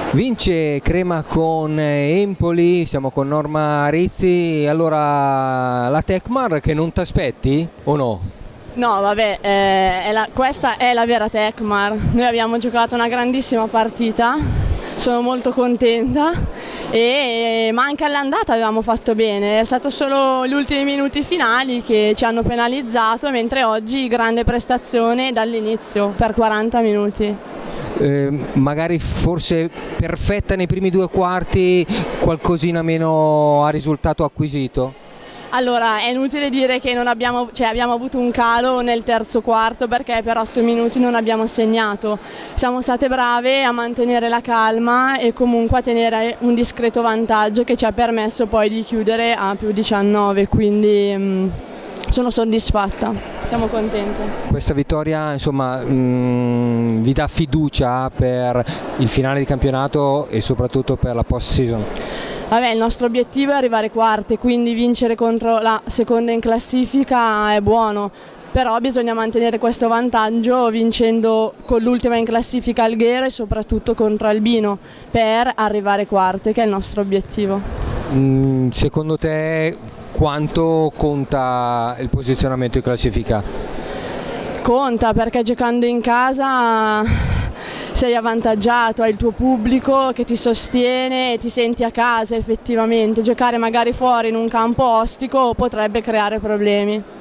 Vince Crema con Empoli, siamo con Norma Rizzi. Allora, la Tecmar che non ti aspetti o no? No, vabbè, questa è la vera Tecmar. Noi abbiamo giocato una grandissima partita, sono molto contenta, ma anche all'andata avevamo fatto bene, è stato solo gli ultimi minuti finali che ci hanno penalizzato, mentre oggi grande prestazione dall'inizio per 40 minuti. Magari forse perfetta nei primi due quarti, qualcosina meno a risultato acquisito? Allora, è inutile dire che abbiamo avuto un calo nel terzo quarto perché per 8 minuti non abbiamo segnato. Siamo state brave a mantenere la calma e comunque a tenere un discreto vantaggio che ci ha permesso poi di chiudere a più 19, quindi sono soddisfatta, siamo contenti. Questa vittoria insomma vi dà fiducia per il finale di campionato e soprattutto per la post season? Vabbè, il nostro obiettivo è arrivare quarte, quindi vincere contro la seconda in classifica è buono, però bisogna mantenere questo vantaggio vincendo con l'ultima in classifica Alghero e soprattutto contro Albino per arrivare quarte, che è il nostro obiettivo. Secondo te quanto conta il posizionamento in classifica? Conta, perché giocando in casa sei avvantaggiato, hai il tuo pubblico che ti sostiene e ti senti a casa effettivamente. Giocare magari fuori in un campo ostico potrebbe creare problemi.